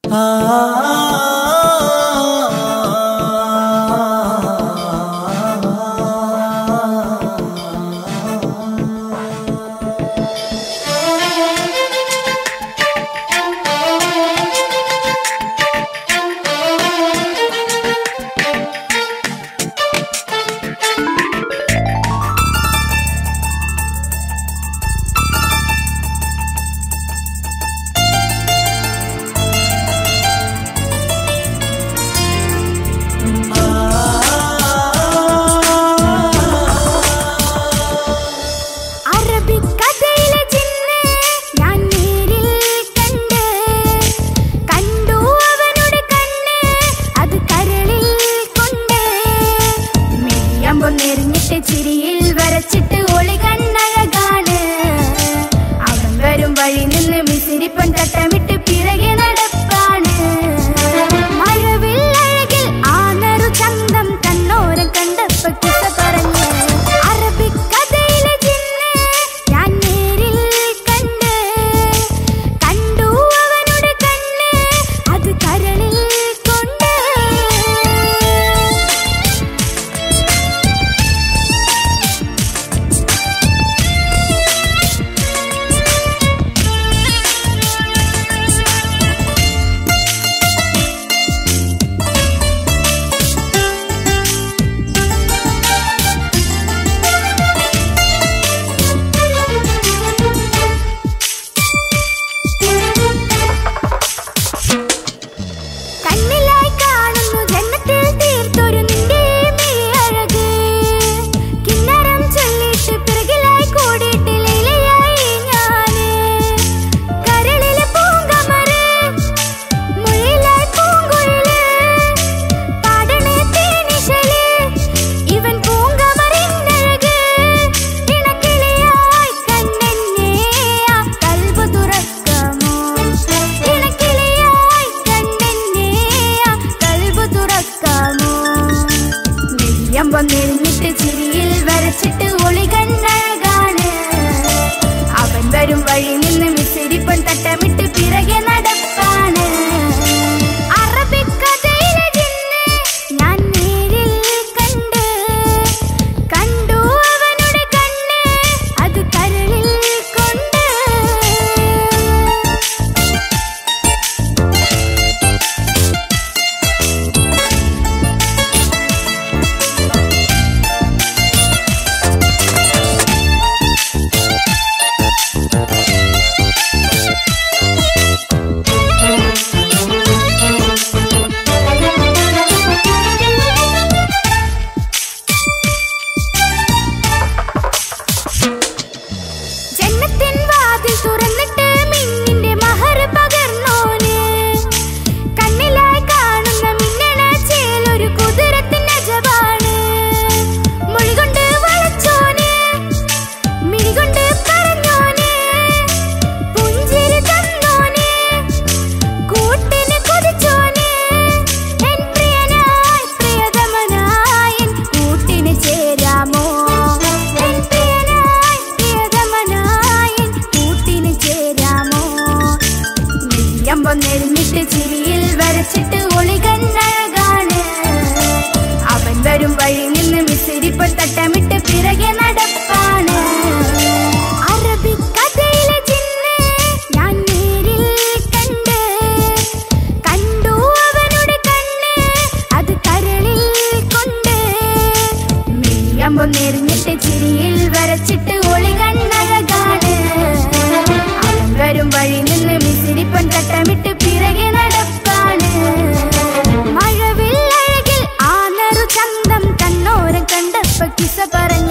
Kiss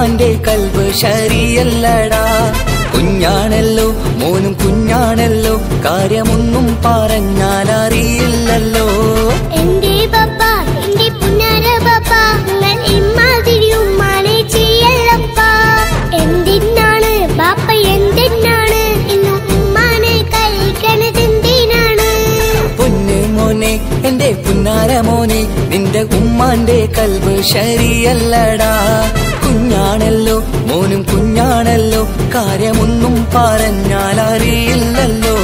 ഉമ്മാന്റെ കൽബ് ശരിയല്ലടാ. കുഞ്ഞാണല്ലോ മോനും കുഞ്ഞാണല്ലോ, കാര്യമൊന്നും പറഞ്ഞാൽ അറിയില്ലല്ലോ. എന്റെ പപ്പ എന്റെ പുന്നാര പപ്പ, നിങ്ങൾ ഇമ്മാതിരി ഉമ്മാനെ ചെയ്യല്ലപ്പ. എന്തിനാണ് ബാപ്പ എന്തിനാണ് ഇന്ന് ഉമ്മാനെ കഴിക്കണതെന്തിനാണ്? പൊന്നു മോനെ എന്റെ പുന്നാര മോനെ, നിന്റെ ഉമ്മാന്റെ കൽബ് ശരിയല്ലടാ. കുഞ്ഞാണല്ലോ മോനും കുഞ്ഞാണല്ലോ, കാര്യമൊന്നും പറഞ്ഞാൽ അറിയില്ലല്ലോ.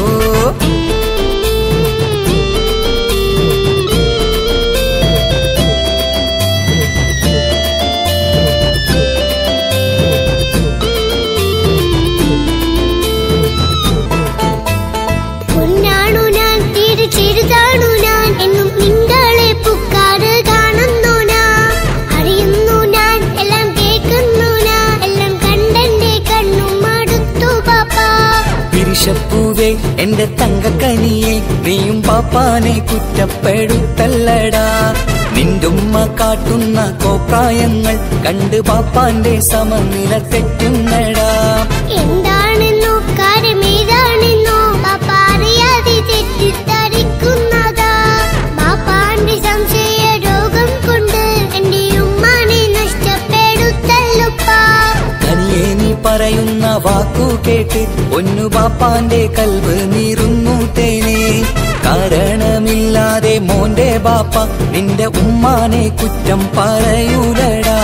പൊന്നാണു ഞാൻ തീരെ ചെറുതാണു ഞാൻ, എന്നും നിങ്ങളെ പുക്കാറ് കാണുന്നു ഞാൻ. അറിയുന്നു ഞാൻ എല്ലാം കേൾക്കുന്നു ഞാൻ, എല്ലാം കണ്ടെന്റെ കണ്ണും മടുത്തു പാപ്പ. പിരിശപ്പൂവേ എന്റെ തങ്കക്കനിയെ, നീയും പാപ്പാനെ കുറ്റപ്പെടുത്തല്ലടാ. നിന്റുമ്മ കാട്ടുന്ന കോപ്രായങ്ങൾ കണ്ട് പാപ്പാന്റെ സമനില തെറ്റുന്നടാ. എന്താണെന്നോ കാര്യമേതാണെന്നോ പാപ്പ അറിയാതെ തെറ്റിദ്ധരിക്കുന്നതാ. പാപ്പാന്റെ സംശയ രോഗം കൊണ്ട് എന്റെ ഉമ്മാനെ നഷ്ടപ്പെടുത്തല്ലുപ്പാ. കനിയെ നീ പറയുന്ന വാക്കു കേട്ട് ഒന്നു പാപ്പാന്റെ കൽബ് നീറുന്നു തേനെ. കാരണമില്ലാതെ മോന്റെ ബാപ്പ നിന്റെ ഉമ്മാനെ കുറ്റം പറയൂലടാ.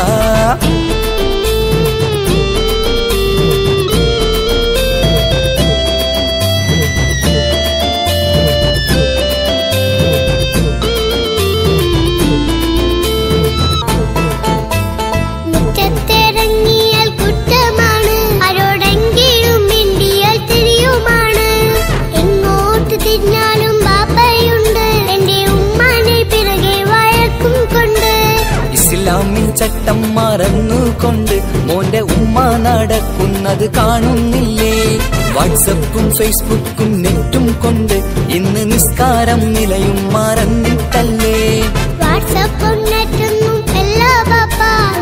മുറ്റത്തിറങ്ങിയാൽ കുറ്റമാണ്, ആരോടെങ്കിലും മിണ്ടിയാൽ തിരിയുമാണ്. എങ്ങോട്ട് തിരിഞ്ഞാലും ബാപ്പയുണ്ട്, എന്റെ ഉമ്മാനെ പിറകെ വഴക്കും കൊണ്ട്. ഇസ്ലാമിൽ ചട്ടം മറന്നുകൊണ്ട് മോന്റെ ഉമ്മ നടക്കുന്നത് കാണുന്നില്ലേ? വാട്സപ്പും ഫേസ്ബുക്കും നെറ്റും കൊണ്ട് ഇന്ന് നിസ്കാരം നിലയും മറന്നിട്ടല്ലേ? വാട്സപ്പും നെറ്റൊന്നും എല്ലാ ബാപ്പ,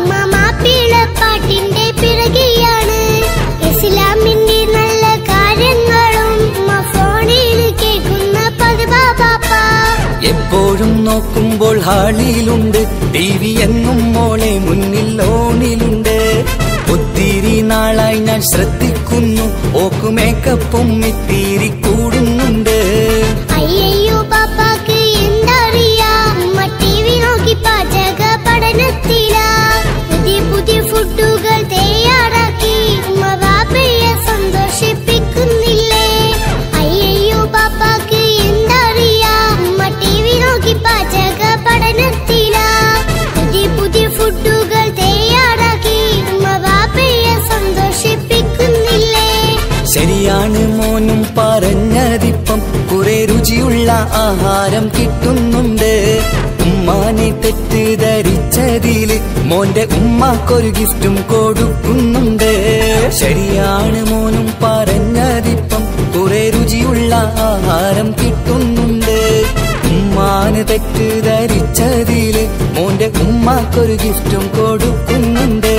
മാപ്പിളപ്പാട്ടിന്റെ പിറകെയാണ്. ഇസ്ലാമിന്റെ നല്ല കാര്യങ്ങളും ഫോണിൽ കേൾക്കുന്ന പതിവാ ബാപ്പ. എപ്പോഴും നോക്കുമ്പോൾ ഹാളിലുണ്ട്, TV എന്നും മോളെ മുന്നിൽ ഓണിലുണ്ട്. ഒത്തിരി നാളായി ഞാൻ ശ്രദ്ധിക്കുന്നു, ഓക്കു മേക്കപ്പും ഇത്തിരി കൂടുന്നുണ്ട്. അയ്യോ പാപ്പാക്ക് എന്തറിയാ, ഉമ്മ TV നോക്കി പാചക പഠനത്തിലാ. പുതിയ പുതിയ ഫുഡുകൾ തയ്യാറാക്കി ഉമ്മ ബാപ്പയെ സന്തോഷിപ്പിക്കുന്നില്ലേ? അയ്യോ പാപ്പാക്ക് എന്തറിയാ, ഉമ്മ TV നോക്കി പാചക പഠനത്തിലാ. പുതിയ പുതിയ ഫുഡുകൾ തയ്യാറാക്കി ഉമ്മ ബാപ്പയെ സന്തോഷിപ്പിക്കുന്നില്ലേ? ശരിയാണ് മോനും പറഞ്ഞതിപ്പം, കുറെ രുചിയുള്ള ആഹാരം കിട്ടുന്നുണ്ട്. ഉമ്മാനെ തെറ്റിദ്ധരിച്ചതില് മോന്റെ ഉമ്മാക്കൊരു ഗിഫ്റ്റും കൊടുക്കുന്നുണ്ട്. ശരിയാണ് മോനും പറഞ്ഞതിപ്പം, കുറെ രുചിയുള്ള ആഹാരം കിട്ടുന്നുണ്ട്. ഉമ്മാന് തെറ്റിദ്ധരിച്ചതില് മോന്റെ ഉമ്മാക്കൊരു ഗിഫ്റ്റും കൊടുക്കുന്നുണ്ട്.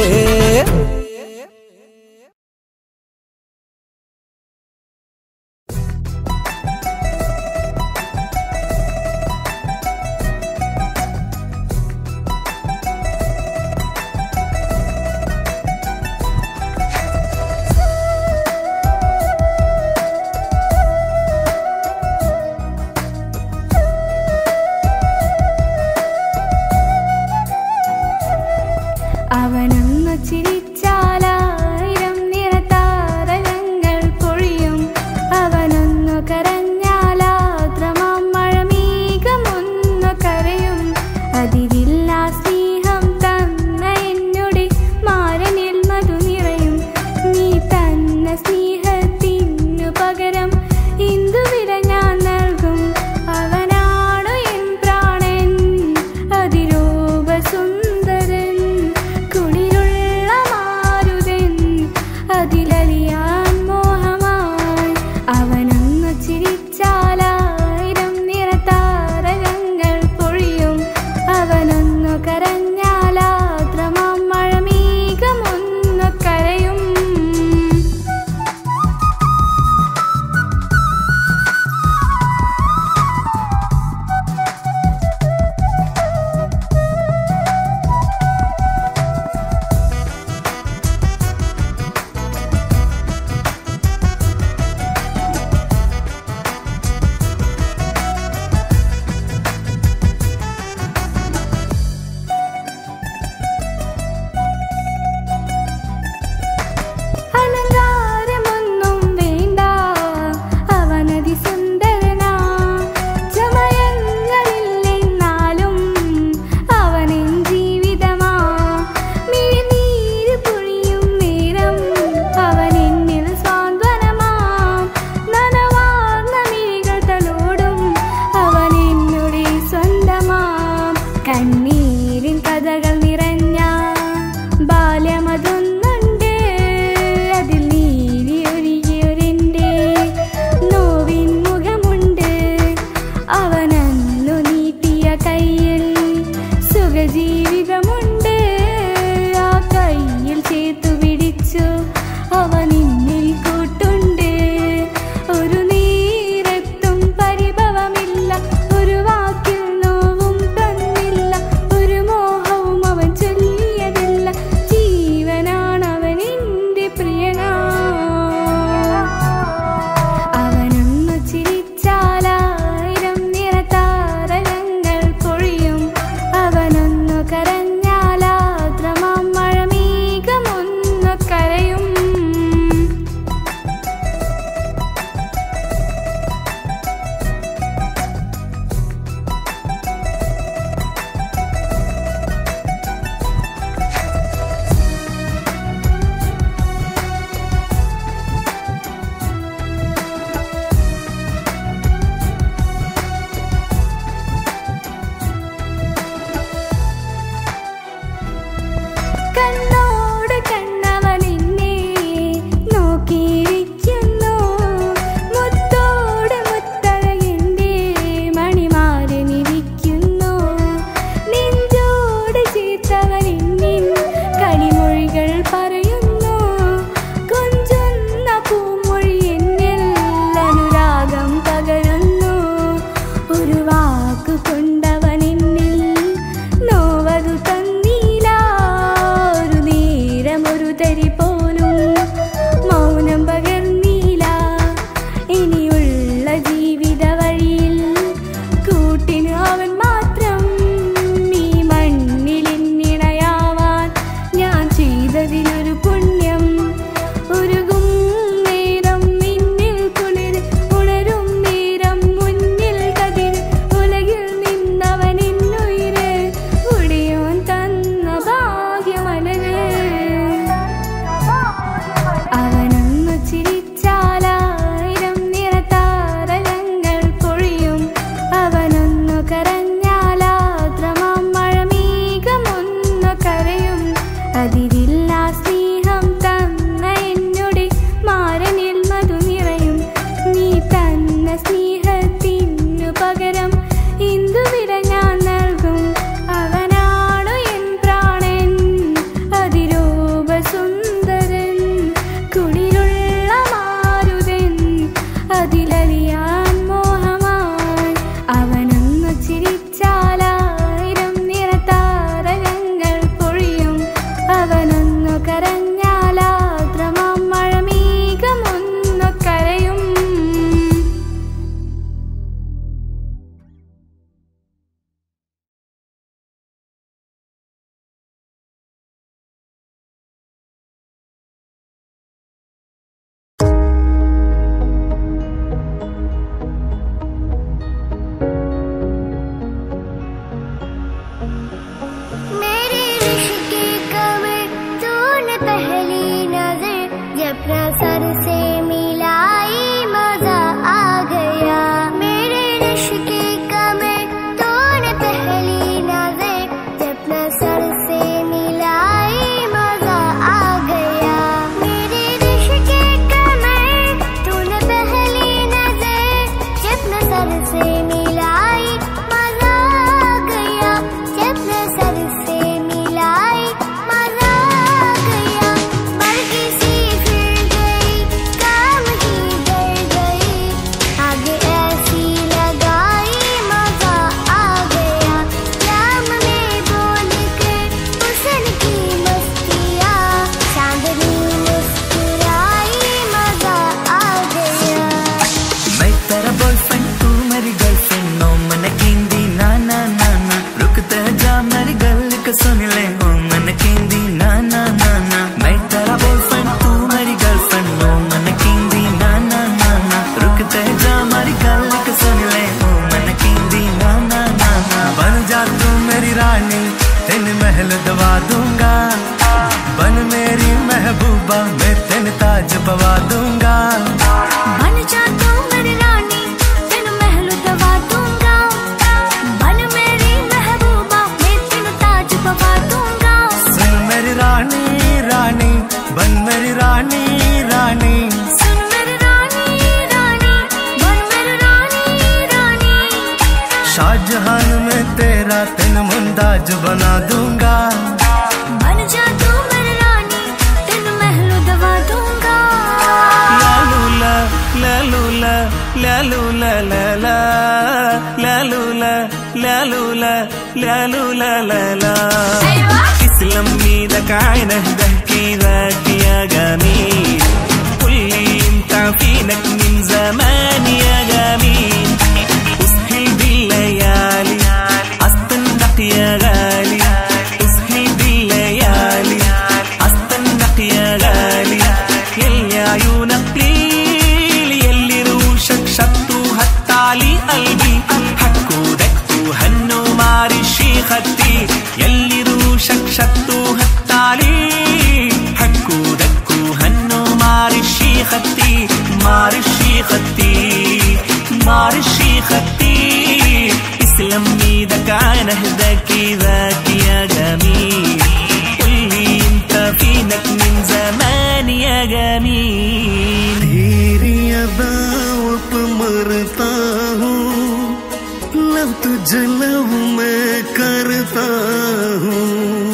तेन ताज पवा दूंगा। बन जा तू मेरी रानी, तेन महल दवा दूंगा। बन मेरी महबूबा, मैं तेन ताज पवा दूंगा। सुन मेरी रानी रानी, बन मेरी रानी रानी। सुन मेरी रानी रानी, बन मेरी रानी रानी। शाहजहान में तेरा तेन मुमताज बना दूंगा। बन जा तू मेरी रानी, तेन महल दवा दूंगा। लालूला लालूला लालूला लाला लालूला लालूला लालूला लाला। اسلم ايدك عينه بحكي ذاك يا جميل، قولي انت فينك من زمان يا جميل. اسهل بالليالي استنقط يا غالي، اسهل بالليالي استنقط يا غالي. يلي عيونك ليل، يلي روشك شطوا هتعلي قلبي، حكوا دكوا هنوا معرشي خدي. يلي روشك شطوا هتعلي، حكوا دكوا هنوا معرشي خدي. معرشي خدي معرشي خدي. اسلم ايدك عن اهداك ذاك يا جميل، قولي انت فينك من زمان يا جميل. तेरी अदाओं पे मरता हूँ, लव तुझे लव मैं करता हूँ।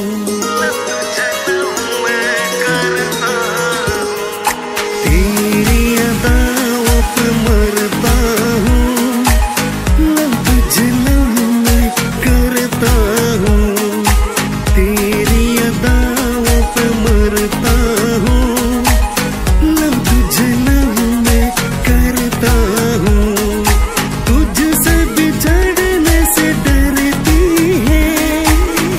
तेरी अदाओं पे मरता हूँ, लव तुझे लव मैं करता हूँ। तेरी अदाओं पे मरता हूँ, लव तुझे लव मैं करता हूँ। तुझसे बिछड़ने से डरती है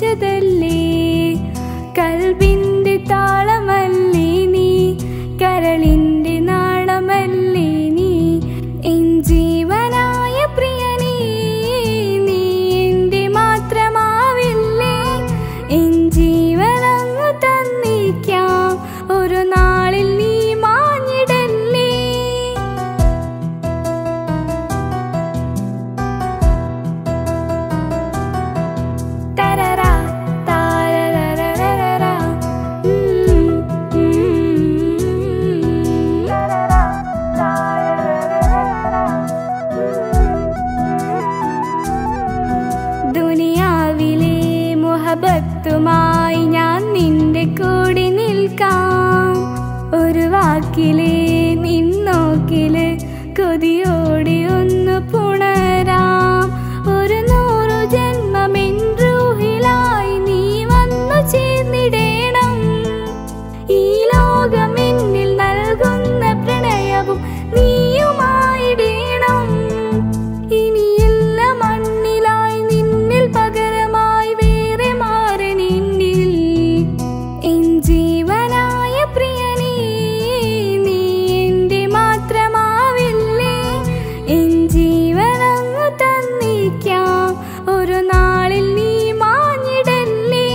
കൊതിച്ചതല്ലേ കൽബിന്റെ താളമല്ലേ നീ കരളിന്റെ നാളമല്ലേ നീ എൻ ജീവനായ പ്രിയനേ നീ എന്റെ മാത്രമാവില്ലേ എൻ ജീവനങ്ങ് തന്നിക്കാം ഒരു നാളിൽ നീ മാഞ്ഞിടല്ലേ തരറാ താരരരരരരാ ദുനിയാവിലെ മുഹബത്തുമായി ഞാൻ നിന്റെ കൂടെ നിൽക്കാം ഒരു വാക്കിലെ നിന്നോക്കില് കൊതിയോടെ ഒന്ന് പുണരാം ഒരു 100 ജന്മമെൻ റൂഹിലായി നീ വന്നു ചേർന്നിടേണം ഈ ലോകം എന്നിൽ നൽകുന്ന പ്രണയവും നീയുമായിടേണം ഇനിയില്ല മണ്ണിലായി നിന്നിൽ പകരമായി വേറെ മാറനെന്നിൽ എൻ ജീവനായ പ്രിയനേ നീ എന്റെ മാത്രമാവില്ലേ എൻ ജീവനങ്ങ് തന്നിക്കാം ഒരു നാളിൽ നീ മാഞ്ഞിടല്ലേ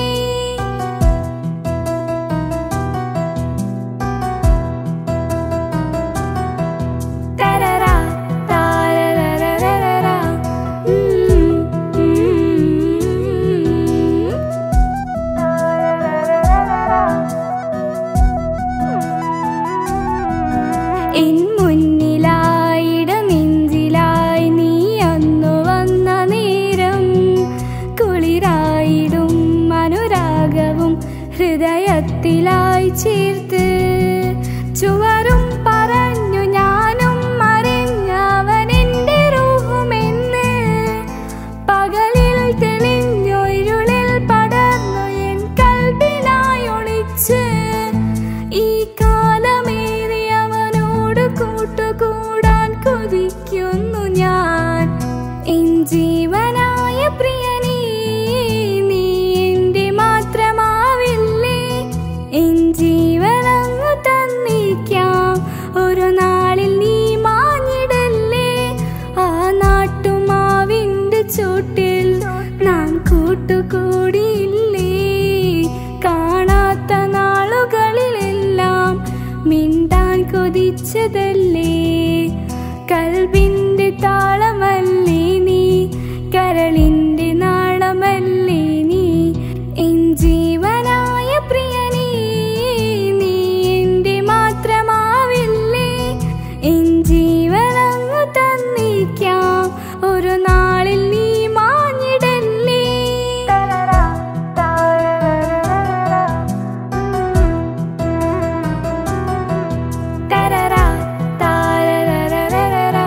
തരറാ താരരരരരാ എൻ മുന്നിലായിട നെഞ്ചിലായി നീ അന്നു വന്ന നേരം കുളിരായിടും അനുരാഗവും ഹൃദയത്തിലായി ചേർത്ത് ചുവരും പറഞ്ഞു ഞാനും മറിഞ്ഞവനെന്റെ റൂഹുമെന്ന് പകലിൽ തെളിഞ്ഞു ഇരുളിൽ പടർന്നു എൻ കൽബിനായി ഒളിച്ച് ഈ കാലമേറി അവനോട് കൂട്ടുകൂടാൻ കൊതിക്കുന്നു ഞാൻ എൻ ജീവനായ പ്രിയനേ നീ എന്റെ മാത്രമാവില്ലേ എൻ ജീവനങ്ങ് തന്നിക്കാം ഒരു നാളിൽ നീ മാഞ്ഞിടല്ലേ ആ നാട്ടുമാവിന്റെ ചോട്ടിൽ നാം കൂട്ടുകൂടിയില്ലേ കാണാത്ത നാളുകളിലെല്ലാം മിണ്ടാൻ കൊതിച്ചതല്ലേ കൽബിന്റെ താളമല്ലേ നീ കരളിന്റെ നാളമല്ലേ നീ എൻ ജീവനായ പ്രിയനേ നീ എന്റെ മാത്രമാവില്ലേ എൻ ജീവനങ്ങ് തന്നിക്കാം ഒരു നാളിൽ നീ മാഞ്ഞിടല്ലേ തരറാ താരരരരരാ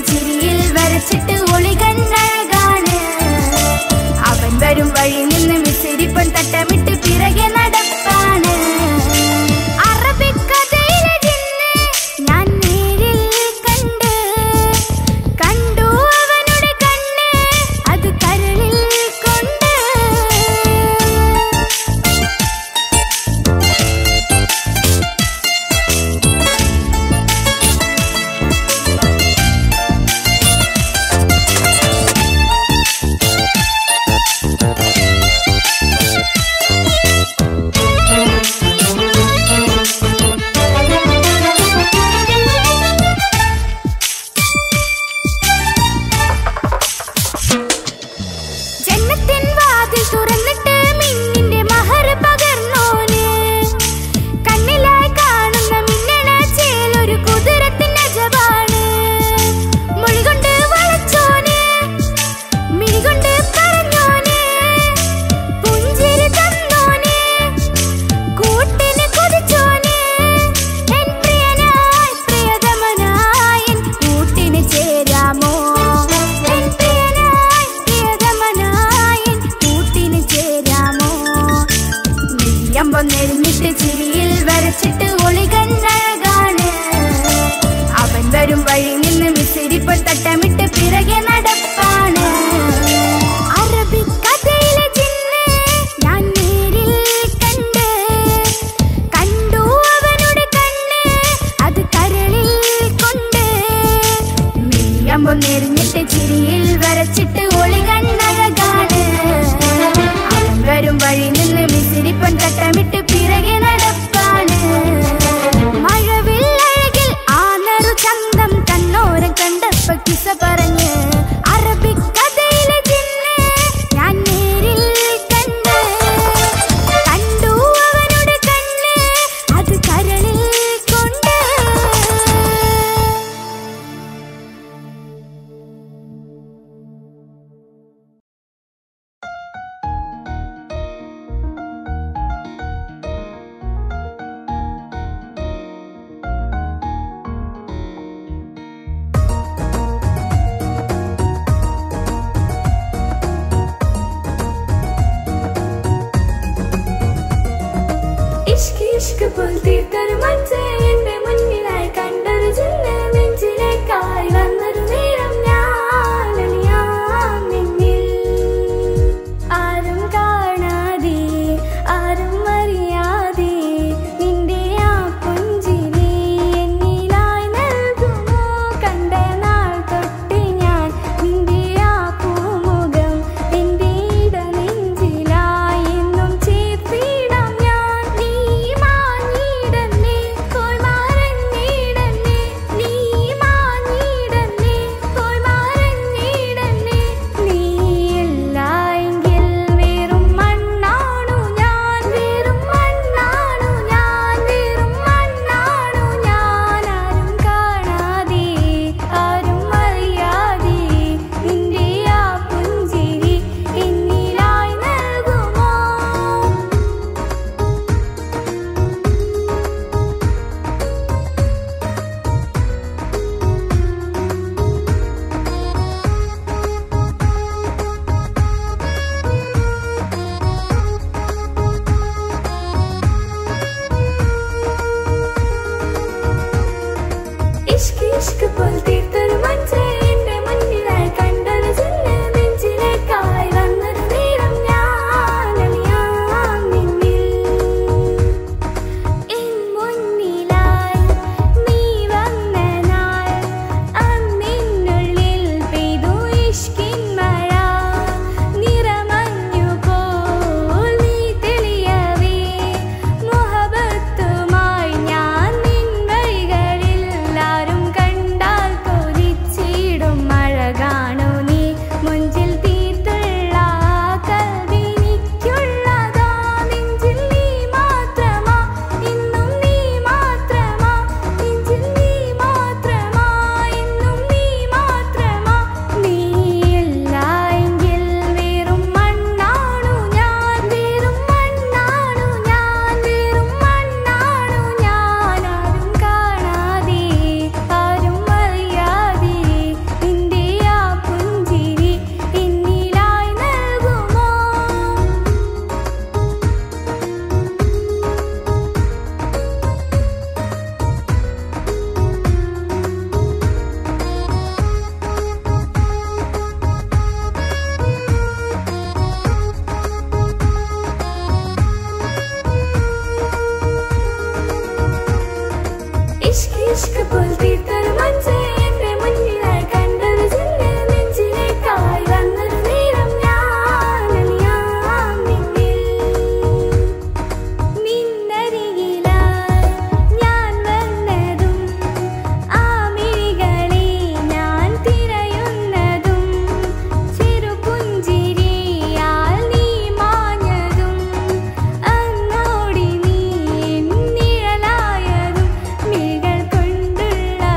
ചിരിയിൽ വരച്ചിട്ട് ഒളി കണ്ണഴകാണ്. അവൻ വരും വഴി നിന്ന് മിസിരിപ്പൻ തട്ടമിട്ട് പിറകെ നടപ്പാണ്. അറബിക്കഥയിലെ ജിന്ന് ഞാൻ നേരിൽ കണ്ടു അവനുടെ കണ്ണ് അത് കരളിൽ കൊണ്ട്. ജന്നത്തിൻ വാതിൽ തുറന്നിട്ട് മിന്നിന്റെ മഹർ പകർന്നോന്. കണ്ണിലായി കാണുന്ന മിന്നണ ചേലൊരു കുതിരത്തിൻ അജബാണ്. മൊഴികൊണ്ട് വളച്ചോന്, മിഴികൊണ്ട് പറഞ്ഞോന്, പുഞ്ചിരി തന്നോന്, കൂട്ടിന് കൊതിച്ചോന്. എൻ പ്രിയനായി പ്രിയതമനായി എൻ കൂട്ടിന് ചേരാമോ? എൻ പ്രിയനായി പ്രിയതമനായി എൻ കൂട്ടിന് ചേരാമോ? നെയ്യമ്പം നെരിഞ്ഞിട്ട് ചിരിയിൽ വരച്ചിട്ട് ഒളി കണ്ണഴകാണ്. അവൻ വരും വഴി നിന്ന് മിസിരിപ്പൻ തട്ടമിട്ട് പിറകെ നടപ്പാണ്. അറബിക്കഥയിലെ ജിന്ന് ഞാൻ നേരിൽ കണ്ടു അവനുടെ കണ്ണ് അത് കരളിൽ കൊണ്ട്. നെയ്യമ്പം നെരിഞ്ഞിട്ട് ചിരിയിൽ വരച്ചിട്ട് ഒളി കണ്ണഴകാണ്. അവൻ വരും വഴി നിന്ന് മിസിരിപ്പൻ തട്ടമിട്ട് പിറകെ നടപ്പാണ്. മഴവില്ലഴകിൽ ആ നറു ചന്തം കണ്ണോരം കണ്ടപ്പ കിസ പറഞ്ഞ്. അറബിക്കഥയിലെ ജിന്ന് ഞാൻ നേരിൽ കണ്ടു അവനുടെ കണ്ണ് അത് കരളിൽ കൊണ്ട്. ഇഷ്ക് ഇഷ്ക് പോൽ തീർത്തൊരു മഞ്ച് എന്റെ മുന്നിലായി കണ്ടൊരു ജിന്ന്. നെഞ്ചിലേക്കായി വന്നൊരു നേരം ഞാൻ അണിയാം നിന്നിൽ. ആരും കാണാതെ ആരും അറിയാതെ നിന്റെ ആ പുഞ്ചിരി എന്നിലായി നൽകുമോ? കണ്ട നാൾ തൊട്ട് ഞാൻ നിന്റെ ആ പൂമുഖം എന്റെ ഇടനെഞ്ചിലായി എന്നും ചേർത്തിടാം ഞാൻ. നീ മാഞ്ഞിടന്നേ പോയി മറഞ്ഞിടന്നേ, നീ മാഞ്ഞിടന്നേ പോയി മറഞ്ഞിടന്നേ. നീയില്ല എങ്കിൽ വെറും മണ്ണാണു ഞാൻ, വെറും മണ്ണാണു ഞാൻ, വെറും മണ്ണാണു ഞാൻ. ആരും കാണാതെ ആരും അറിയാതെ നിന്റെ ആ പുഞ്ചിരി എന്നിലായി നൽകുമോ? ഇഷ്ക് ഇഷ്ക് പോൽ തീർത്തൊരു മഞ്ച് എന്റെ മുന്നിലായി കണ്ടൊരു ജിന്ന്. നെഞ്ചിലേക്കായി വന്നൊരു നേരം ഞാൻ അണിയാം നിന്നിൽ. എൻ മുന്നിലായി നീ വന്ന നാൾ അന്നിനുള്ളിൽ പെയ്തു ഇഷ്കിൻ മഴ. നിറമഞ്ഞു പോൽ നീ തെളിയവേ മുഹബത്തുമായി ഞാൻ നിൻ വഴികളിൽ. ആരും കണ്ടാൽ നിഴലായതും മിഴികൾ കൊണ്ടുള്ള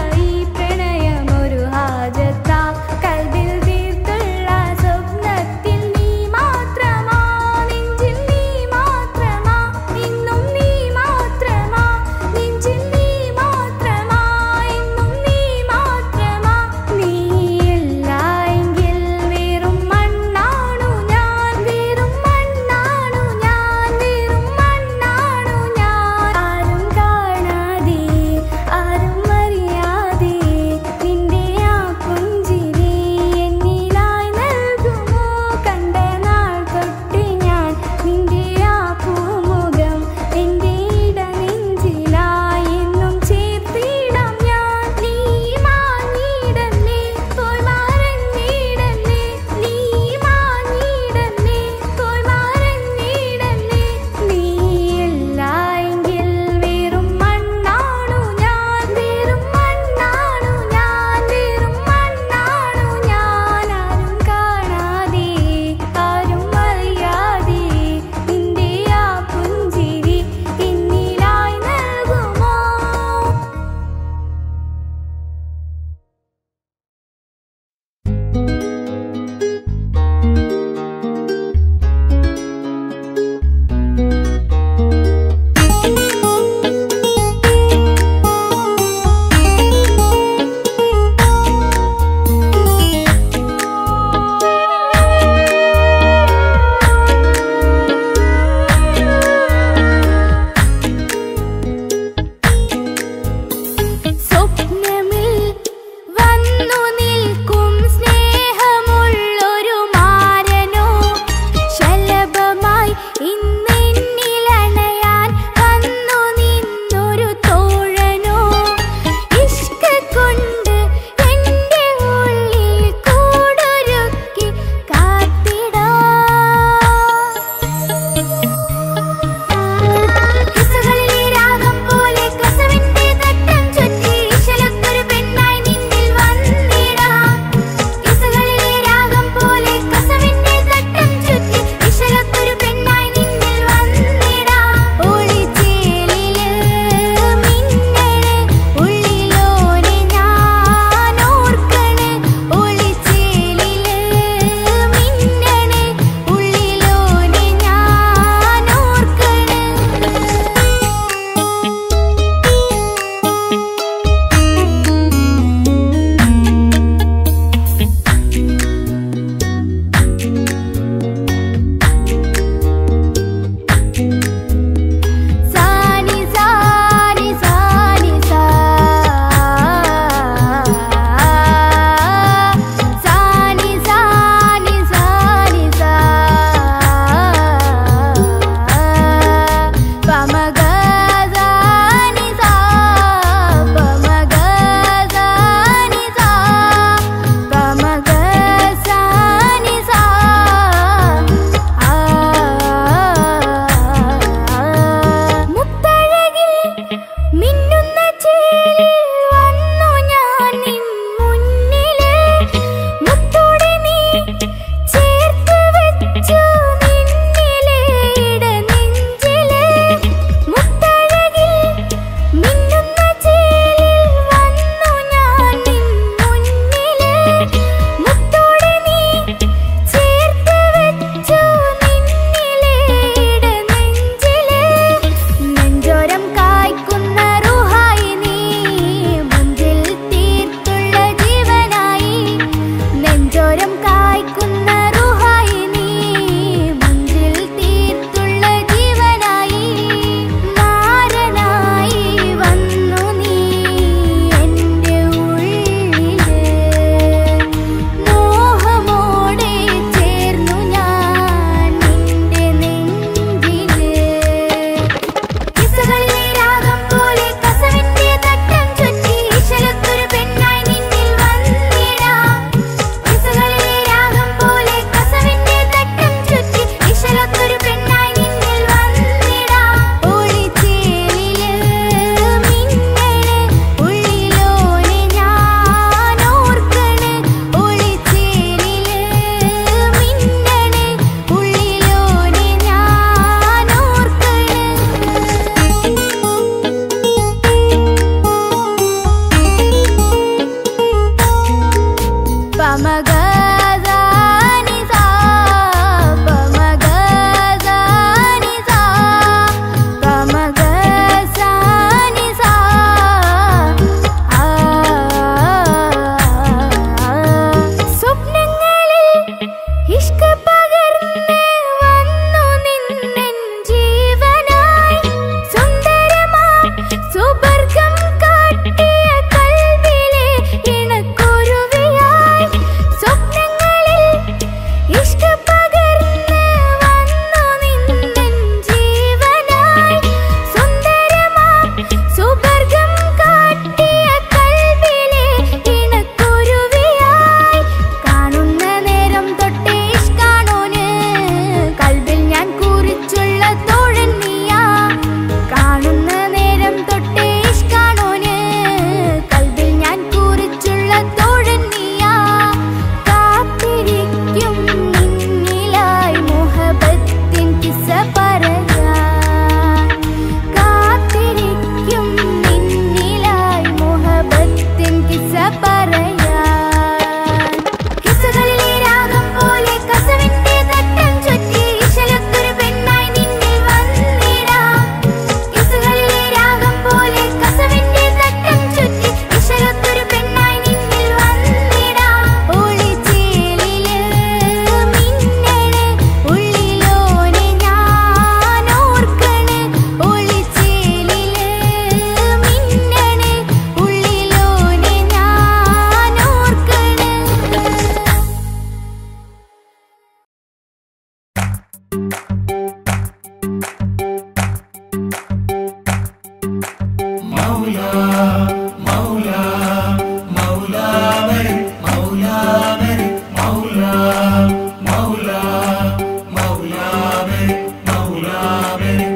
മൗലാ മൗലാ മൗലാ വരും മൗലാ വരും മൗലാ മൗലാ മൗലാ വരും മൗലാ വരും.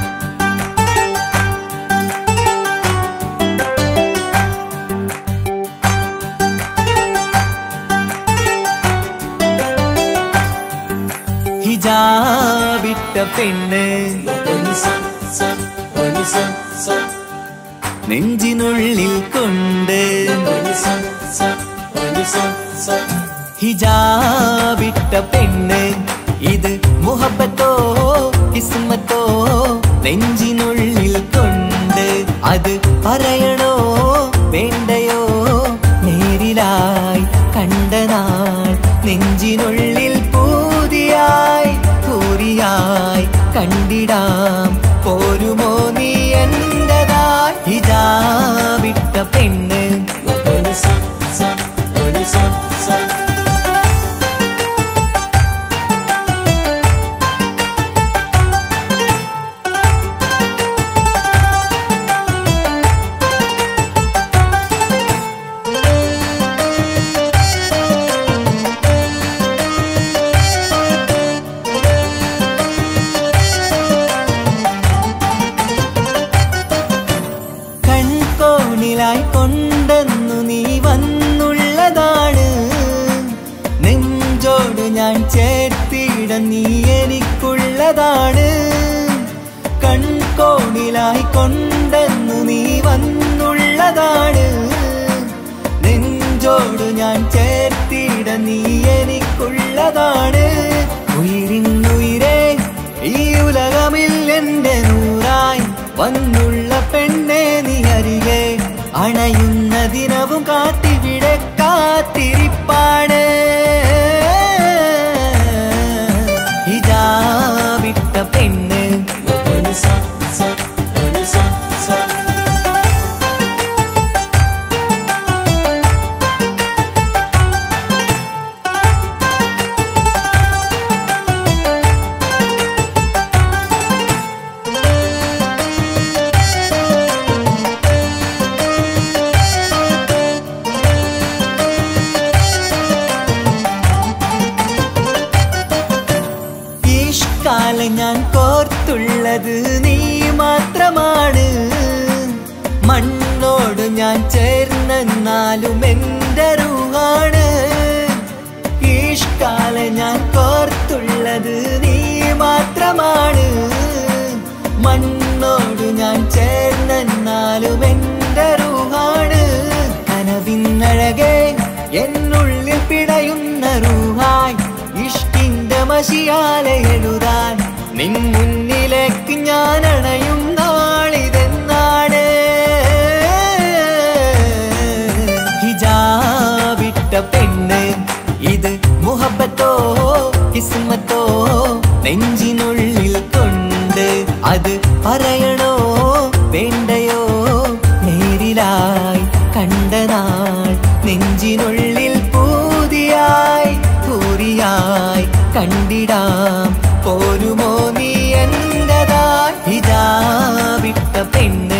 ഹിജാബിട്ട പെണ്ണ് നെഞ്ചിനുള്ളിൽ കൊണ്ട് ഹിജാബിട്ട പെണ്ണ് ഇത് മുഹബത്തോ കിസ്മത്തോ നെഞ്ചിനുള്ളിൽ കൊണ്ട് അത് പറയണോ വേണ്ടയോ നേരിലായി കണ്ട നാൾ നെഞ്ചിനുള്ളിൽ പൂതിയായി പൂരിയായി കണ്ടിടാം പോരുമോ നീ എന്റതായി ഹിജാബിട്ട പെണ്ണ് കൊണ്ടെന്നു നീ വന്നുള്ളതാണ് നെഞ്ചോട് ഞാൻ ചേർത്തിട നീ എനിക്കുള്ളതാണ് കൺകോണിലായി കൊണ്ടെന്നു നീ വന്നുള്ളതാണ് നെഞ്ചോട് ഞാൻ ചേർത്തിട നീ എനിക്കുള്ളതാണ് ഉയിരിന്നുയിരേ ഈ ഉലകമിൽ എന്റെ നൂറായി വന്നുള്ള പെണ്ണെ നീ അരികെ അണയുന്ന ദിനവും കാത്തിവിടെ കാത്തിരിപ്പാണ് ഹിജാബിട്ട പെണ്ണ് ഞാൻ കോർത്തുള്ളത് നീ മാത്രമാണ് മണ്ണോട് ഞാൻ ചേർന്നെന്നാലും എന്റെ റൂഹാണ് ഈഷ്കാലെ ഞാൻ കോർത്തുള്ളത് നീ മാത്രമാണ് മണ്ണോട് ഞാൻ ചേർന്നെന്നാലും എന്റെ റൂഹാണ് കനവിന്നഴകെ എന്നുള്ളിൽ പിടയുന്ന റൂഹായി ഇഷ്കിന്റെ മഷിയാലെ എഴുതാൻ നിൻ മുന്നിലേക്ക് ഞാൻ അണയും നാളിതെന്നാണ് ഹിജാബിട്ട പെണ്ണ് ഇത് മുഹബത്തോ കിസ്മത്തോ നെഞ്ചിനുള്ളിൽ കൊണ്ട് അത് പറയണോ വേണ്ടയോ നേരിലായി കണ്ട നാൾ നെഞ്ചിനുള്ളിൽ പൂതിയായി പൂരിയായി കണ്ടിടാം പോരുമോ നീ എന്റതായി ഹിജാബിട്ട പെണ്ണ്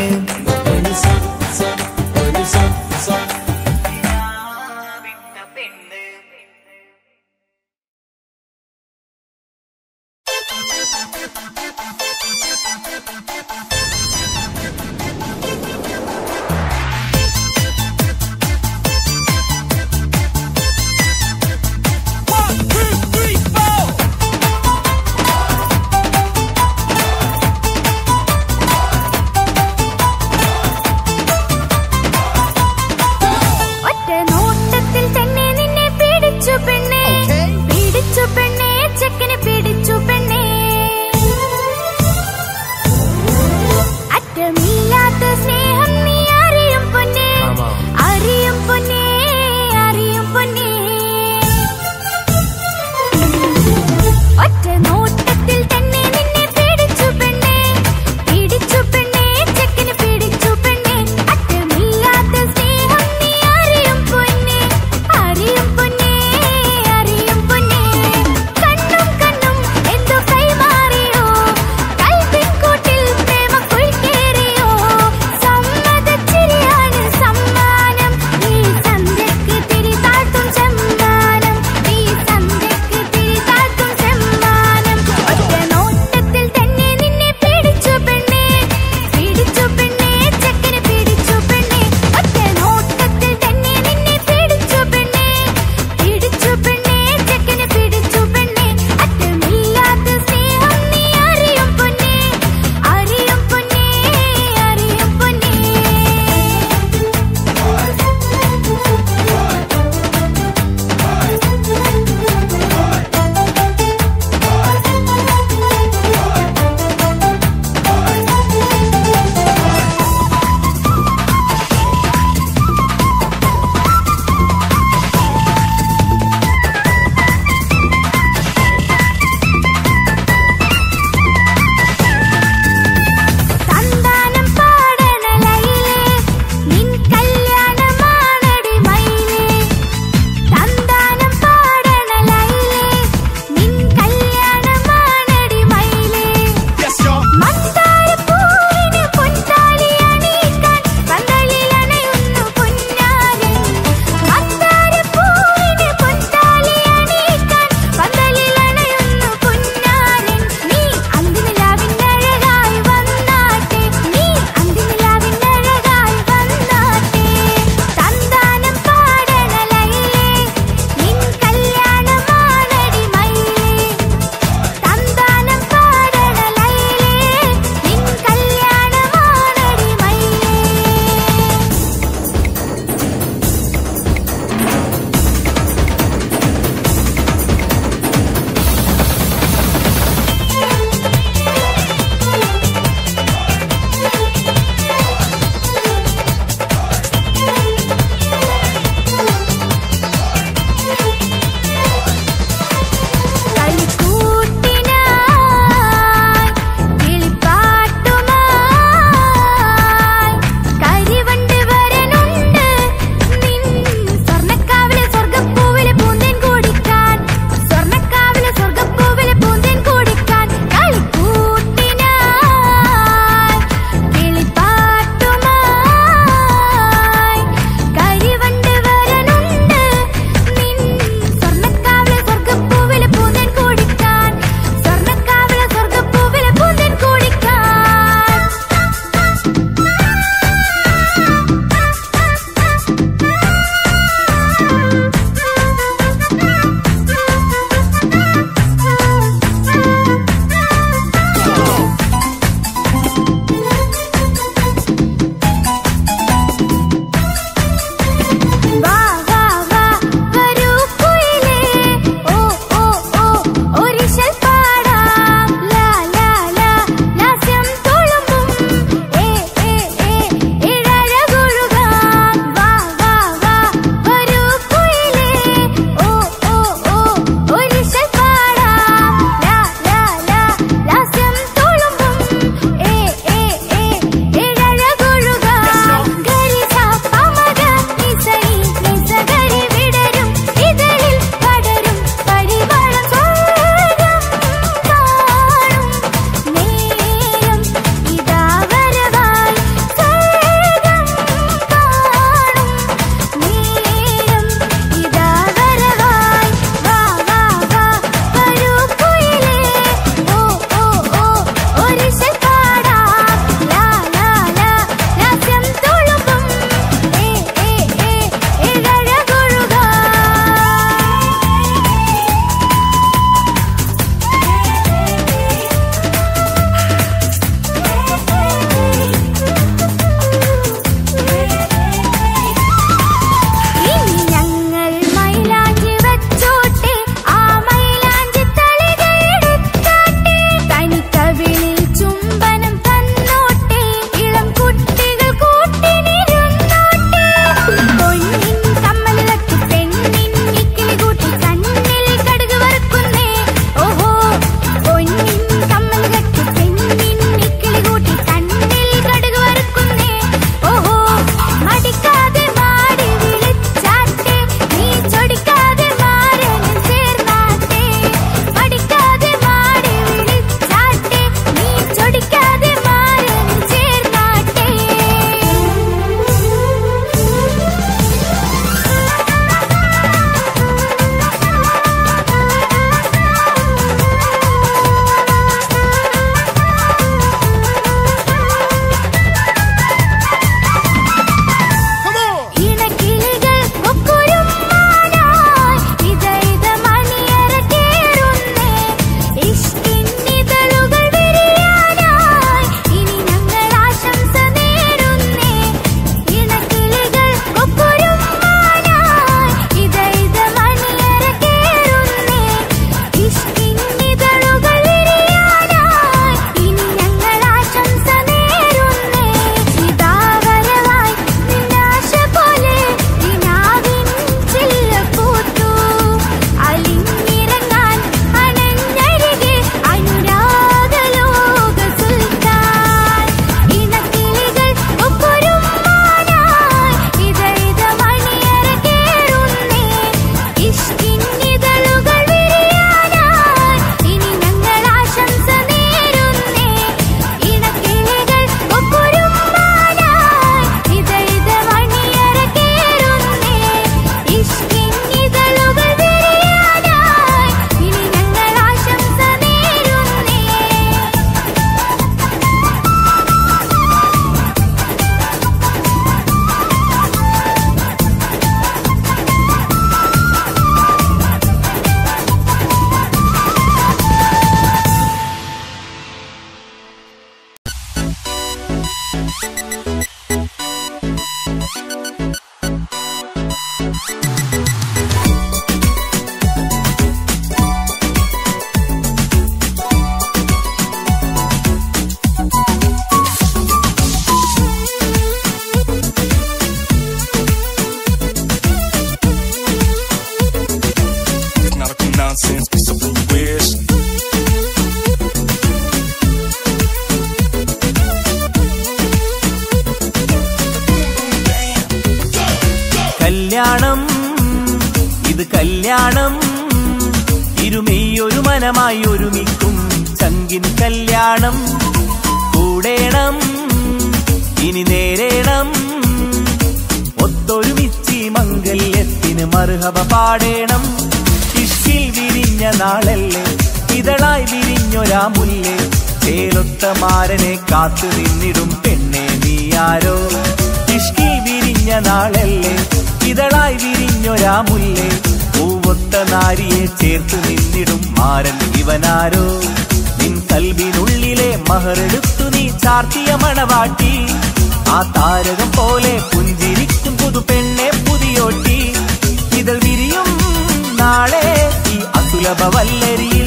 കല്യാണം ഇത് കല്യാണം ഇരുമെയ്യൊരു മനമായി ഒരുമിക്കും ചങ്കിൻ കല്യാണം കൂടേണം ഇനി നേരേണം ഒത്തൊരുമിച്ചി മംഗല്യത്തിന് മർഹബ പാടേണം ഇഷ്കിൽ വിരിഞ്ഞ നാളല്ലേ ഇതളായി വിരിഞ്ഞൊരാ മുല്ലേ ചേലൊത്ത മാരനെ കാത്തു നിന്നിടും പെണ്ണെ നീയാരോ ഇഷ്കിൽ വിരിഞ്ഞ നാളല്ലേ ഇതളായി വിരിഞ്ഞൊരാ മുല്ലേ പൂവൊത്ത നാരിയെ ചേർത്ത് നിന്നിടും മാരൻ ഇവനാരോ നിൻ കൽബിനുള്ളിലെ മഹറെടുത്തു നീ ചാർത്തിയ മണവാട്ടി ആ താരകം പോലെ പുഞ്ചിരിക്കും പുതു പെണ്ണെ പുതിയോട്ടി ഇതൾ വിരിയും നാളെ ഈ അസുലഭ വല്ലരിയിൽ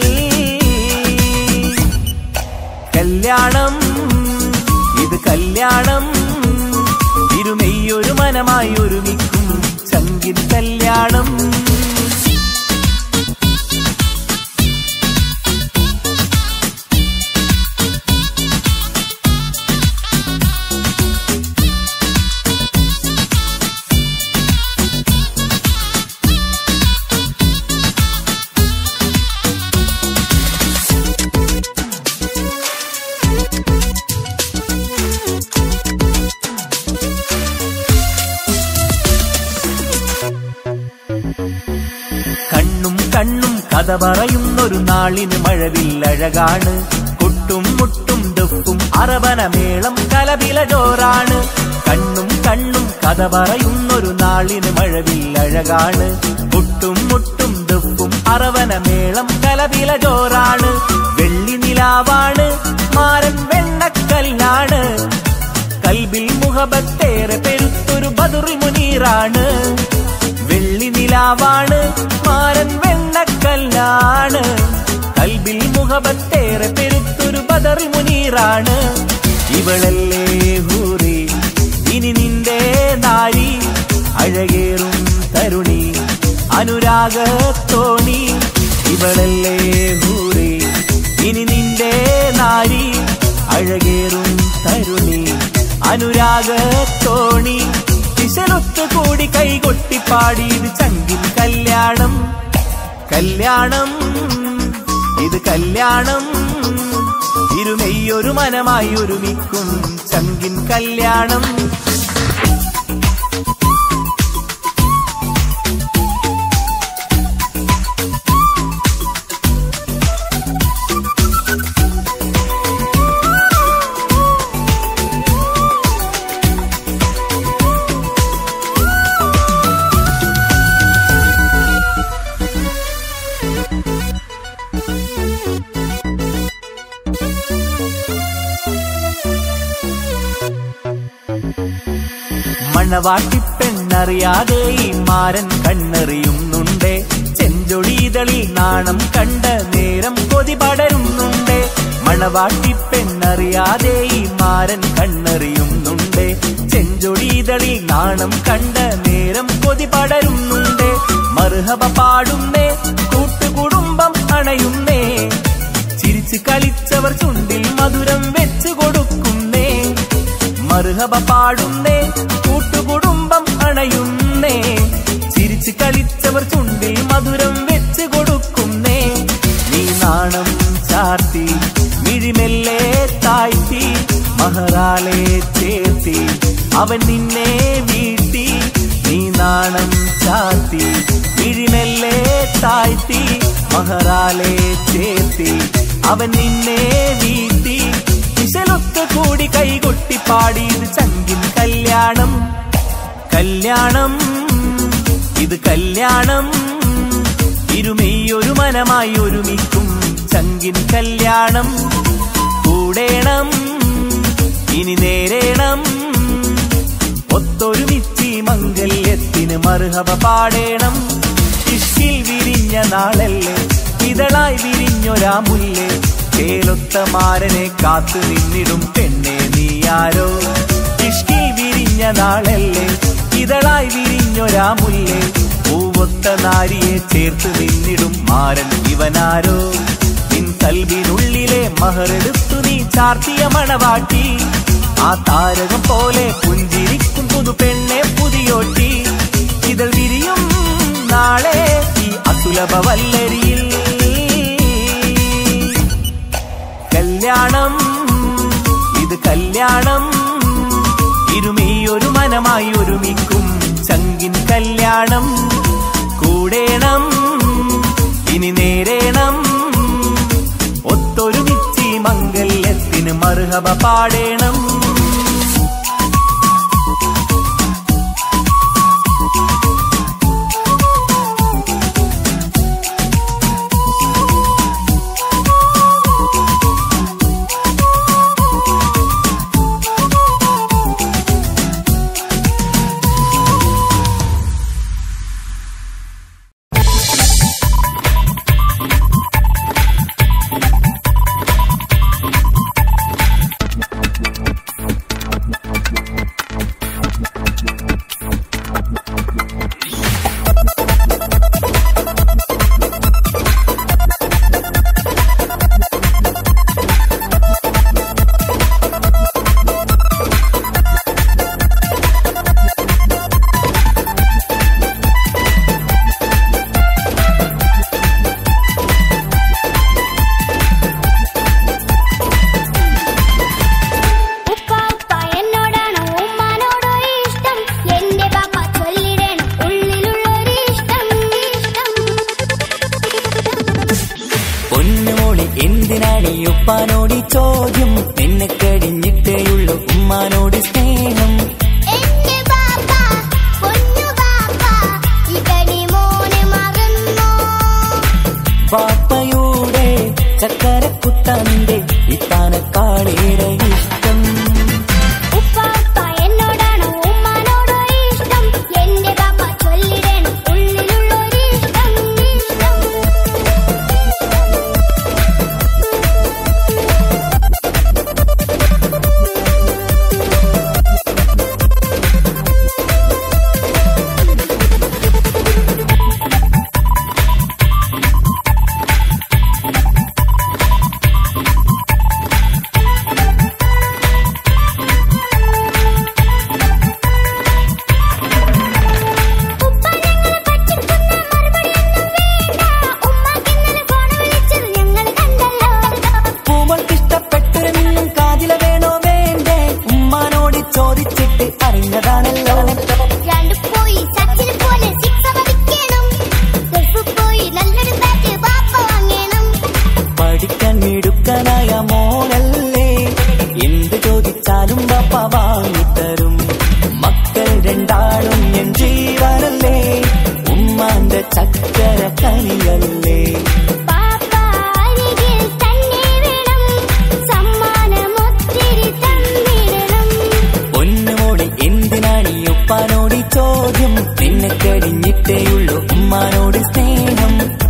കല്യാണം ഇത് കല്യാണം ഇരുമെയ്യൊരു മനമായി ഒരുമിക്കും ചങ്കിൻ കല്യാണം കണ്ണും കഥ പറയുന്നൊരു നാളിന് മഴവില്ലഴകാണ് കൊട്ടും മുട്ടും ദുഃഖും അറബനമേളം കലപില ജോറാണ് കണ്ണും കഥ പറയുന്നൊരു നാളിന് മഴവില്ലഴകാണ് കൊട്ടും മുട്ടും ദുഃഖും അറബനമേളം കലപില ജോറാണ് വെള്ളി നിലാവാണ് മാരൻ വെണ്ണക്കല്ലാണ് കൽബിൽ മുഹബത്തേറെ പെരുത്തൊരു ബദറുൽ മുനീറാണ് വെള്ളി നിലാവാണ് മാരൻ വെണ്ണക്കല്ലാണ് കൽബിൽ മുഹബത്തേറെ പെരുത്തൊരു ബദറുൽ മുനീറാണ് ഇവളല്ലേ ഹൂറി ഇനി നിന്റെ നാരി അഴകേറും തരുണി അനുരാഗത്തോണി ഇവളല്ലേ ഹൂറി ഇനി നിന്റെ നാരി അഴകേറും തരുണി അനുരാഗത്തോണി കൂടി കൈകൊട്ടിപ്പാടി ഇത് ചങ്കിൻ കല്യാണം കല്യാണം ഇത് കല്യാണം ഇരുമെയ്യൊരു മനമായി ഒരുമിക്കും ചങ്കിൻ കല്യാണം മണവാട്ടിപ്പെണ്ണറിയാതെ ഈ മാരൻ കണ്ണെറിയുന്നുണ്ടേ ചെഞ്ചൊടിതളിൽ നാണം കണ്ട നേരം കൊതി പടരുന്നുണ്ടേ മണവാട്ടിപ്പെണ്ണറിയാതെ ഈ മാരൻ കണ്ണെറിയുന്നുണ്ടേ ചെഞ്ചൊടിതളിൽ നാണം കണ്ട നേരം കൊതി പടരുന്നുണ്ടേ മർഹബ പാടുന്നേ കൂട്ടുകുടുംബം അണയുന്നേ ചിരിച്ചു കളിച്ചവർ ചുണ്ടിൽ മധുരം വെച്ചു കൊടുക്കുന്നേ മർഹബ പാടുന്നേ കൂട്ടുകുടുംബം അണയുന്നേ ചിരിച്ചു കളിച്ചവർ ചുണ്ടിൽ മധുരം വെച്ച് കൊടുക്കുന്നേ നീ നാണം ചാർത്തി മിഴിമെല്ലെ താഴ്ത്തി മഹറാലെ ചേർത്തി അവൻ നിന്നെ വീഴ്ത്തി നീ നാണം ചാർത്തി മിഴിമെല്ലെ താഴ്ത്തി മഹറാലെ ചേർത്തി അവൻ നിന്നെ വീഴ്ത്തി വിശലൊത്ത് കൂടി കൈകൊട്ടിപ്പാടി ഇത് ചങ്കിൻ കല്യാണം കല്യാണം ഇത് കല്യാണം ഇരുമെയ്യൊരു മനമായി ഒരുമിക്കും ചങ്കിൻ കല്യാണം കൂടേണം ഇനി നേരേണം ഒത്തൊരുമിച്ചി മംഗല്യത്തിന് മർഹബ പാടേണം ഇഷ്കിൽ വിരിഞ്ഞ നാളല്ലേ ഇതളായി വിരിഞ്ഞൊരാ മുല്ലേ ചേലൊത്ത മാരനെ കാത്തു നിന്നിടും പെണ്ണെ നീയാരോ ഇഷ്കിൽ വിരിഞ്ഞ നാളല്ലേ ഇതളായി വിരിഞ്ഞൊരാ മുല്ലേ പൂവൊത്ത നാരിയെ ചേർത്ത് നിന്നിടും മാരൻ ഇവനാരോ നിൻ കൽബിനുള്ളിലെ മഹറെടുത്തു നീ ചാർത്തിയ മണവാട്ടി ആ താരകം പോലെ പുഞ്ചിരിക്കും പുതു പെണ്ണെ പുതിയോട്ടി വല്ലഭവല്ലരിയിൽ കല്യാണം, ഇത് കല്യാണം, ഇരുമിയൊരു മനമായി ഒരുമിക്കും ചങ്കിൻ കല്യാണം. കൂടേണം ഇനി നേരേണം, ഒത്തൊരുമിച്ചി മംഗല്യത്തിന് മർഹബ പാടേണം. ഉപ്പാനോട് ചോദ്യം, നിന്നെ കഴിഞ്ഞിട്ടേയുള്ളൂ ഉമ്മാനോട് സ്നേഹം. പാപ്പയുടെ ചക്കരക്കുട്ടന്റെ ഇത്താനക്കാളേറെ ഇഷ്ടം. മിടുക്കനായ മോനല്ലേ, എന്ത് ചോദിച്ചാലും പപ്പ വാങ്ങിത്തരും. മക്കൾ രണ്ടാളും എൻ ജീവനല്ലേ, ഉമ്മാന്റെ ചക്കര കനിയല്ലേ. പൊന്നുമോളെ എന്തിനാണ് ഈ ഉപ്പാനോട് ചോദ്യം, നിന്നെ കഴിഞ്ഞിട്ടേയുള്ളൂ ഉമ്മാനോട് സ്നേഹം.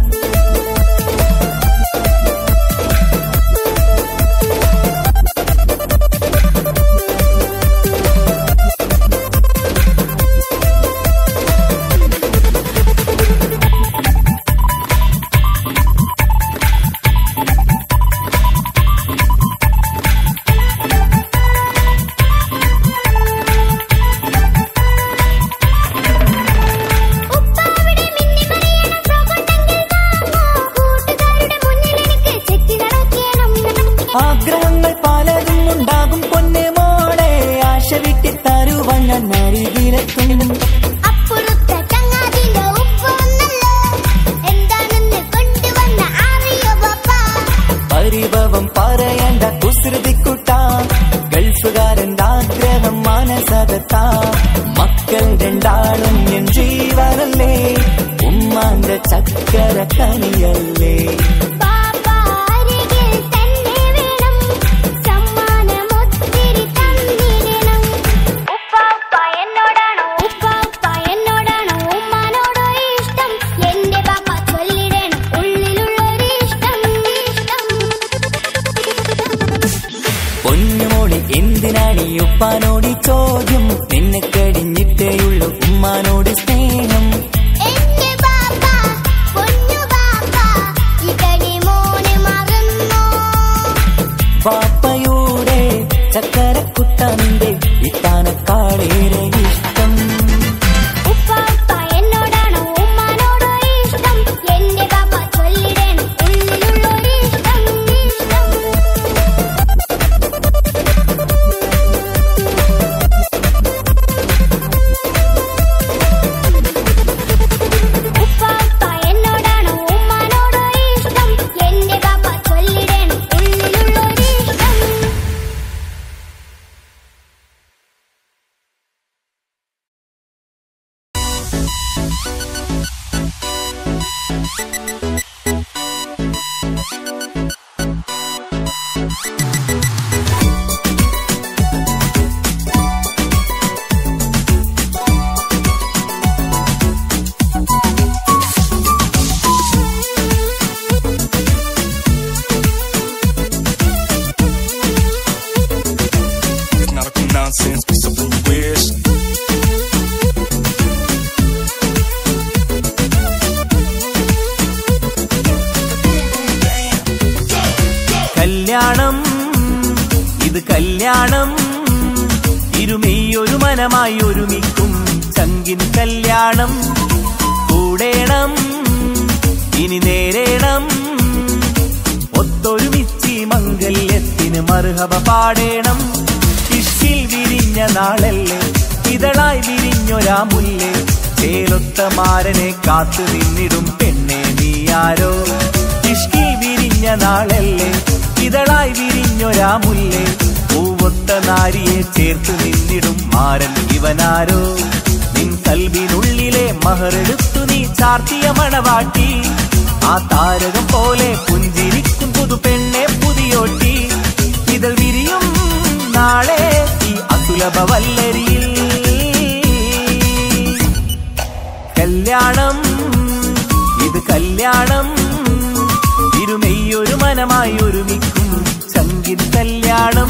ആഗ്രഹങ്ങൾ പലതും ഉണ്ടാകും പൊന്നെ മോളെ, ആശ വിട്ടി തരുവണ്ണരികിലെത്തും. അപ്പുറത്തെ ചങ്ങാതിന്റെ ഉപ്പൊന്നല്ലോ, എന്താണെന്ന് കൊണ്ടുവന്ന അറിയോ പാപ്പ. പരിഭവം പറയണ്ട കുസൃതിക്കുട്ട, ഗൾഫുകാരന്റെ ആഗ്രഹം മനസകത്ത. മക്കൾ രണ്ടാളും എൻ ജീവനല്ലേ, ഉമ്മാന്റെ ചക്കര കനിയല്ലേ. പൊന്നുമോളെ എന്തിനാണ് ഈ ഉപ്പാനോട് ചോദ്യം, നിന്നെ കഴിഞ്ഞിട്ടേയുള്ളൂ ഉമ്മാനോട് സ്നേഹം. പാപ്പയുടെ ചക്കരക്കുട്ടന്റെ ഇത്താനക്കാളേറെ ഇഷ്ടം. ഉപ്പാപ്പ എന്നോടാണോ ഉമ്മാനോടോ ഇഷ്ടം, എന്റെ കല്യാണം ഇത് കല്യാണം ഇരുമെയ്യൊരു മനമായി ഒരുമിക്കും ചങ്കിൻ കല്യാണം കൂടേണം ഇനി നേരേണം ഒത്തൊരുമിച്ച് മംഗല്യത്തിന് മർഹബ പാടേണം ഇഷ്കിൽ വിരിഞ്ഞ നാളല്ലേ ഇതളായി വിരിഞ്ഞൊരാ മുല്ലേ ചേലൊത്ത മാരനെ കാത്തു നിന്നിടും പെണ്ണെ നീയാരോ ഇഷ്കിൽ വിരിഞ്ഞ നാളല്ലേ ഇതളായി വിരിഞ്ഞൊരാ മുല്ലേ പൂവൊത്ത നാരിയെ ചേർത്ത് നിന്നിടും മാരൻ ഇവനാരോ നിൻ കൽബിനുള്ളിലെ മഹറെടുത്തു നീ ചാർത്തിയ മണവാട്ടി ആ താരകം പോലെ പുഞ്ചിരിക്കും പുതു പെണ്ണെ പുതിയോട്ടി ഇതൾ വിരിയും നാളെ ഈ അസുലഭ വല്ലരിയിൽ കല്യാണം ഇത് കല്യാണം ഇരുമെയ്യൊരു മനമായി ഒരുമിക്കും ചങ്കിൻ കല്യാണം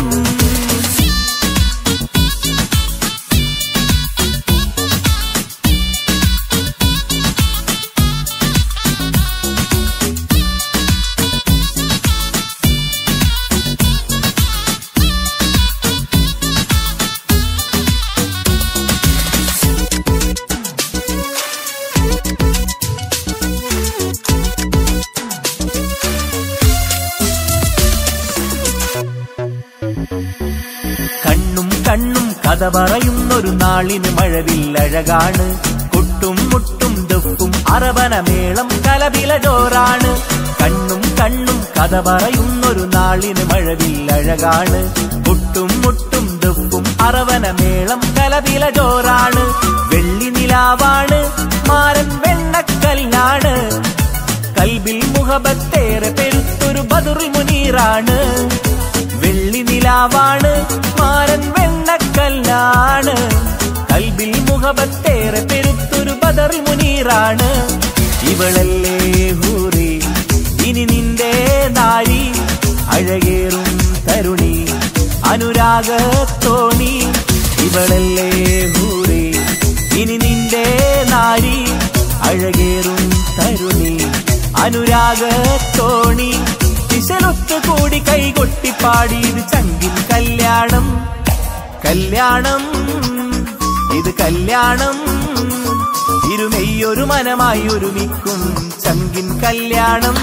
കണ്ണും കണ്ണും കഥ പറയുന്നൊരു നാളിന് മഴവില്ലഴകാണ് കൊട്ടും മുട്ടും ദുഃഖും അറബനമേളം കലപില ജോറാണ് കണ്ണും കണ്ണും കഥ പറയുന്നൊരു നാളിന് മഴവില്ലഴകാണ് കൊട്ടും മുട്ടും ദുഃഖും അറബനമേളം കലപില ജോറാണ് വെള്ളി നിലാവാണ് മാരൻ വെണ്ണക്കല്ലാണ് കൽബിൽ മുഹബത്തേറെ പെരുത്തൊരു ബദറുൽ മുനീറാണ് വെള്ളി നിലാവാണ് മാരൻ വെണ്ണക്കല്ലാണ് കൽബിൽ മുഹബത്തേറെ പെരുത്തൊരു ബദറുൽ മുനീറാണ് ഇവളല്ലേ ഹൂറി ഇനി നിന്റെ നാരി അഴകേറും തരുണി അനുരാഗത്തോണി ഇവളല്ലേ ഹൂറി ഇനി നിന്റെ നാരി അഴകേറും തരുണി അനുരാഗത്തോണി ദിശലൊത്തു കൂടി കൈകൊട്ടിപ്പാടി ഇത് ചങ്കിൻ കല്യാണം കല്യാണം ഇത് കല്യാണം ഇരുമെയ്യൊരു മനമായി ഒരുമിക്കും ചങ്കിൻ കല്യാണം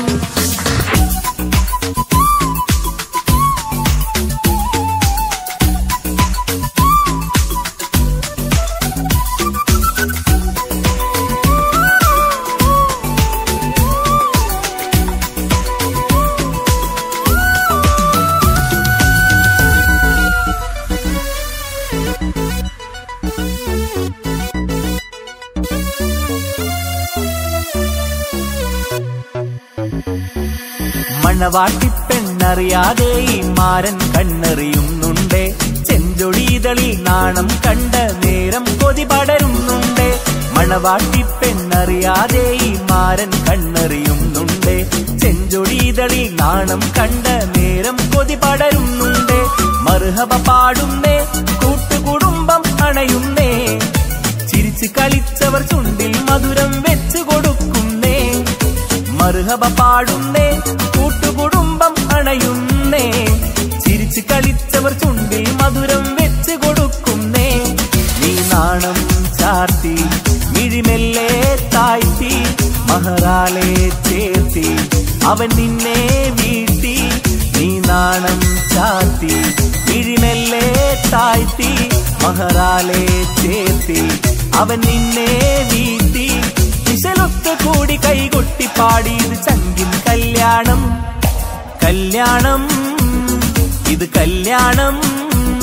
മണവാട്ടിപ്പെണ്ണറിയാതെ ഈ മാരൻ കണ്ണെറിയുന്നുണ്ടേ ചെഞ്ചൊടിതളിൽ നാണം കണ്ട നേരം കൊതി പടരുന്നുണ്ടേ മണവാട്ടിപ്പെണ്ണറിയാതെ ഈ മാരൻ കണ്ണെറിയുന്നുണ്ടേ ചെഞ്ചൊടിതളിൽ നാണം കണ്ട നേരം കൊതി പടരുന്നുണ്ടേ മർഹബ പാടുന്നേ കൂട്ടുകുടുംബം അണയുന്നേ ചിരിച്ചു കളിച്ചവർ ചുണ്ടിൽ മധുരം വെച്ചു കൊടുക്കുന്നേ മർഹബ പാടുന്നേ കൂട്ടുകുടുംബം അണയുന്നേ ചിരിച്ചു കളിച്ചവർ ചുണ്ടിൽ മധുരം വെച്ച് കൊടുക്കുന്നേ നീ നാണം ചാർത്തി മിഴിമെല്ലെ താഴ്ത്തി മഹറാലെ ചേർത്തി അവൻ നിന്നെ വീഴ്ത്തി നീ നാണം ചാർത്തി മിഴിമെല്ലെ താഴ്ത്തി മഹറാലെ ചേർത്തി അവൻ നിന്നെ വീഴ്ത്തി ദിശലൊത്തു കൂടി കൈകൊട്ടിപ്പാടി ഇത് ചങ്കിൻ കല്യാണം കല്യാണം ഇത് കല്യാണം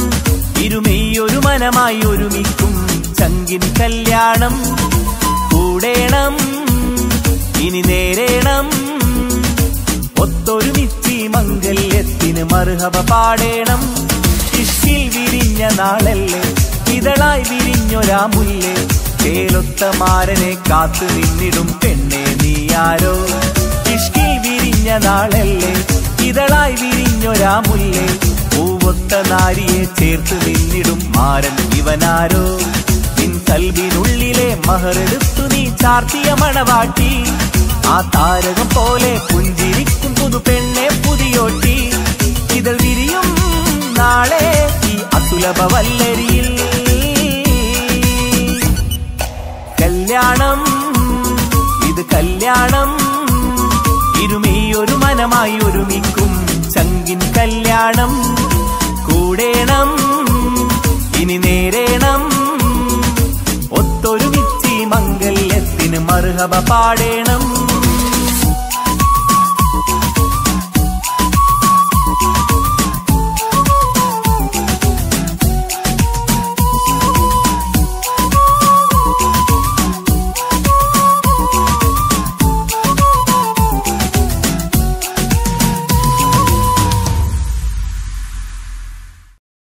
ഇരുമെയ്യൊരു മനമായി ഒരുമിക്കും ചങ്കിൻ കല്യാണം കൂടേണം ഇനി നേരേണം ഒത്തൊരുമിച്ച് മംഗല്യത്തിന് മർഹബ പാടേണം ഇഷ്കിൽ വിരിഞ്ഞ നാളല്ലേ ഇതളായി വിരിഞ്ഞൊരാ മുല്ലേ ചേലൊത്ത മാരനെ കാത്തു നിന്നിടും പെണ്ണെ നീയാരോ ഇഷ്കിൽ വിരിഞ്ഞ നാളല്ലേ ഇതളായി വിരിഞ്ഞൊരാ മുല്ലേ പൂവൊത്ത നാരിയെ ചേർത്ത് നിന്നിടും മാരൻ ഇവനാരോ നിൻ കൽവിനുള്ളിലെ മഹറെടുത്തു നീ ചാർത്തിയ മണവാട്ടി ആ താരകം പോലെ പുഞ്ചിരിക്കും പുതു പെണ്ണെ പുതിയോട്ടി ഇതൾ വിരിയും നാളെ ഈ അസുലഭ വല്ലരിയിൽ കല്യാണം ഇത് കല്യാണം ഇരുമിയൊരു മനമായി ഒരുമിക്കും ചങ്കിൻ കല്യാണം കൂടേണം ഇനി നേരേണം ഒത്തൊരുമിച്ച് മംഗല്യത്തിന് മർഹബ പാടേണം